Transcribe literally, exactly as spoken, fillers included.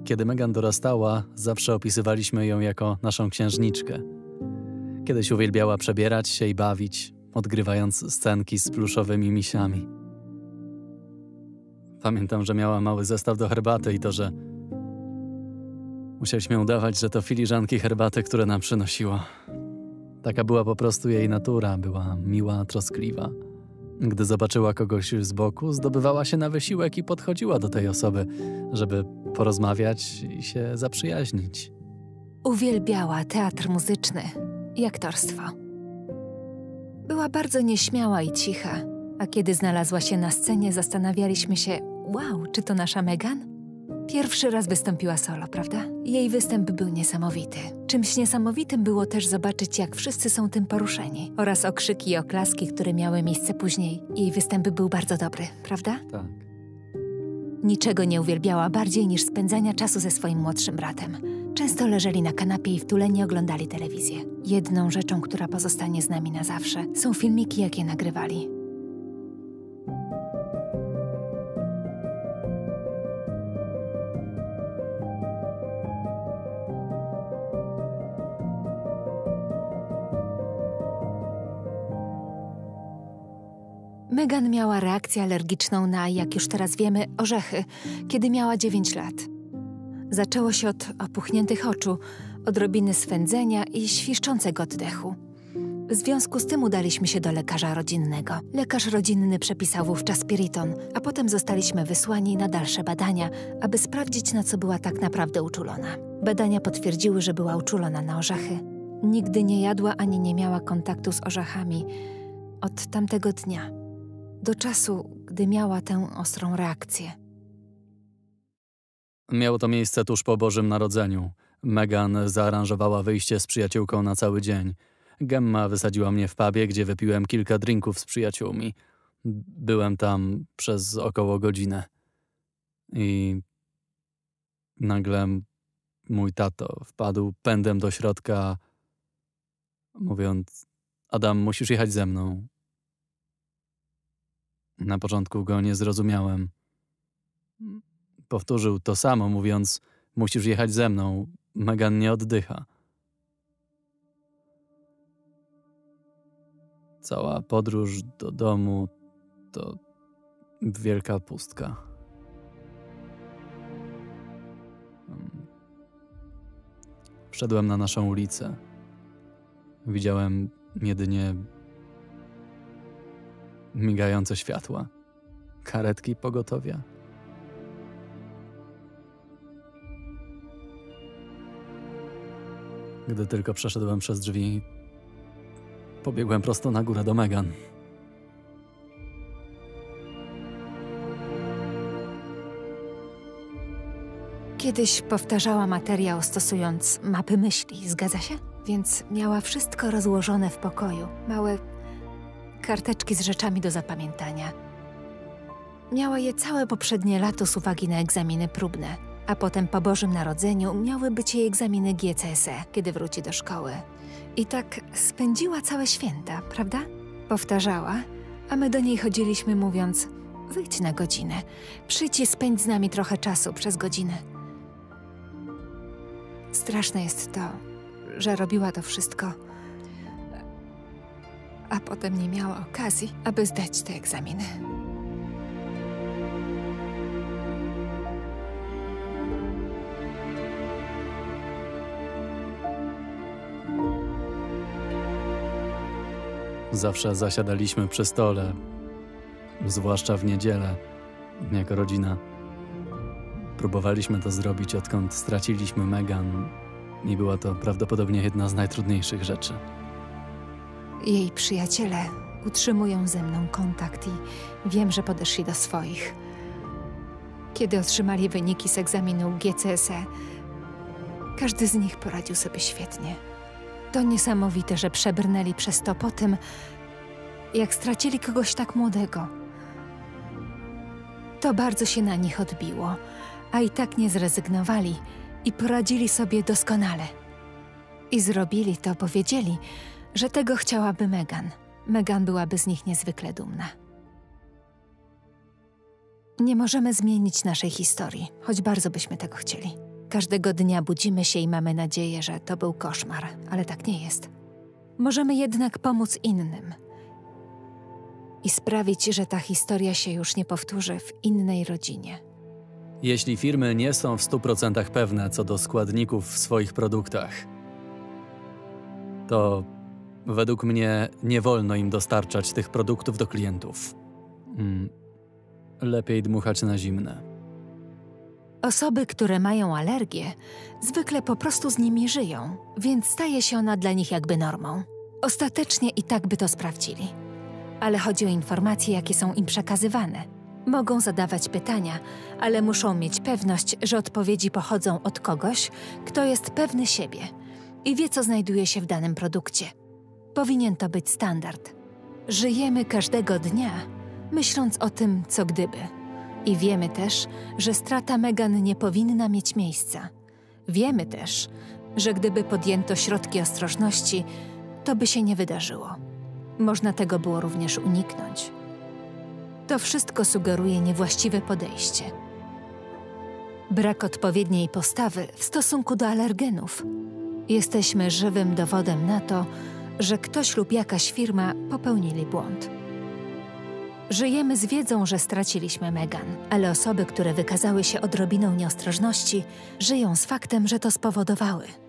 Kiedy Megan dorastała, zawsze opisywaliśmy ją jako naszą księżniczkę. Kiedyś uwielbiała przebierać się i bawić, odgrywając scenki z pluszowymi misiami. Pamiętam, że miała mały zestaw do herbaty i to, że musieliśmy udawać, że to filiżanki herbaty, które nam przynosiła. Taka była po prostu jej natura, była miła, troskliwa. Gdy zobaczyła kogoś z boku, zdobywała się na wysiłek i podchodziła do tej osoby, żeby porozmawiać i się zaprzyjaźnić. Uwielbiała teatr muzyczny i aktorstwo. Była bardzo nieśmiała i cicha, a kiedy znalazła się na scenie, zastanawialiśmy się, wow, czy to nasza Megan? Pierwszy raz wystąpiła solo, prawda? Jej występ był niesamowity. Czymś niesamowitym było też zobaczyć, jak wszyscy są tym poruszeni, oraz okrzyki i oklaski, które miały miejsce później. Jej występ był bardzo dobry, prawda? Tak. Niczego nie uwielbiała bardziej niż spędzania czasu ze swoim młodszym bratem. Często leżeli na kanapie i wtuleni oglądali telewizję. Jedną rzeczą, która pozostanie z nami na zawsze, są filmiki, jakie nagrywali. Megan miała reakcję alergiczną na, jak już teraz wiemy, orzechy, kiedy miała dziewięć lat. Zaczęło się od opuchniętych oczu, odrobiny swędzenia i świszczącego oddechu. W związku z tym udaliśmy się do lekarza rodzinnego. Lekarz rodzinny przepisał wówczas Piriton, a potem zostaliśmy wysłani na dalsze badania, aby sprawdzić, na co była tak naprawdę uczulona. Badania potwierdziły, że była uczulona na orzechy. Nigdy nie jadła ani nie miała kontaktu z orzechami od tamtego dnia, do czasu, gdy miała tę ostrą reakcję. Miało to miejsce tuż po Bożym Narodzeniu. Megan zaaranżowała wyjście z przyjaciółką na cały dzień. Gemma wysadziła mnie w pubie, gdzie wypiłem kilka drinków z przyjaciółmi. Byłem tam przez około godzinę. I nagle mój tato wpadł pędem do środka, mówiąc: Adam, musisz jechać ze mną. Na początku go nie zrozumiałem. Powtórzył to samo, mówiąc: musisz jechać ze mną, Megan nie oddycha. Cała podróż do domu to wielka pustka. Wszedłem na naszą ulicę. Widziałem jedynie migające światła, karetki pogotowia. Gdy tylko przeszedłem przez drzwi, pobiegłem prosto na górę do Megan. Kiedyś powtarzała materiał stosując mapy myśli, zgadza się? Więc miała wszystko rozłożone w pokoju. Małe karteczki z rzeczami do zapamiętania. Miała je całe poprzednie lato z uwagi na egzaminy próbne, a potem po Bożym Narodzeniu miały być jej egzaminy G C S E, kiedy wróci do szkoły. I tak spędziła całe święta, prawda? Powtarzała, a my do niej chodziliśmy mówiąc: wyjdź na godzinę, przyjdź i spędź z nami trochę czasu przez godzinę. Straszne jest to, że robiła to wszystko, a potem nie miała okazji, aby zdać te egzaminy. Zawsze zasiadaliśmy przy stole, zwłaszcza w niedzielę, jako rodzina. Próbowaliśmy to zrobić, odkąd straciliśmy Megan i była to prawdopodobnie jedna z najtrudniejszych rzeczy. Jej przyjaciele utrzymują ze mną kontakt i wiem, że podeszli do swoich. Kiedy otrzymali wyniki z egzaminu G C S E, każdy z nich poradził sobie świetnie. To niesamowite, że przebrnęli przez to po tym, jak stracili kogoś tak młodego. To bardzo się na nich odbiło, a i tak nie zrezygnowali i poradzili sobie doskonale. I zrobili to, bo wiedzieli, że tego chciałaby Megan. Megan byłaby z nich niezwykle dumna. Nie możemy zmienić naszej historii, choć bardzo byśmy tego chcieli. Każdego dnia budzimy się i mamy nadzieję, że to był koszmar, ale tak nie jest. Możemy jednak pomóc innym i sprawić, że ta historia się już nie powtórzy w innej rodzinie. Jeśli firmy nie są w stu procentach pewne co do składników w swoich produktach, to według mnie nie wolno im dostarczać tych produktów do klientów. Hmm. Lepiej dmuchać na zimne. Osoby, które mają alergię, zwykle po prostu z nimi żyją, więc staje się ona dla nich jakby normą. Ostatecznie i tak by to sprawdzili. Ale chodzi o informacje, jakie są im przekazywane. Mogą zadawać pytania, ale muszą mieć pewność, że odpowiedzi pochodzą od kogoś, kto jest pewny siebie i wie, co znajduje się w danym produkcie. Powinien to być standard. Żyjemy każdego dnia, myśląc o tym, co gdyby. I wiemy też, że strata Megan nie powinna mieć miejsca. Wiemy też, że gdyby podjęto środki ostrożności, to by się nie wydarzyło. Można tego było również uniknąć. To wszystko sugeruje niewłaściwe podejście. Brak odpowiedniej postawy w stosunku do alergenów. Jesteśmy żywym dowodem na to, że ktoś lub jakaś firma popełnili błąd. Żyjemy z wiedzą, że straciliśmy Megan, ale osoby, które wykazały się odrobiną nieostrożności, żyją z faktem, że to spowodowały.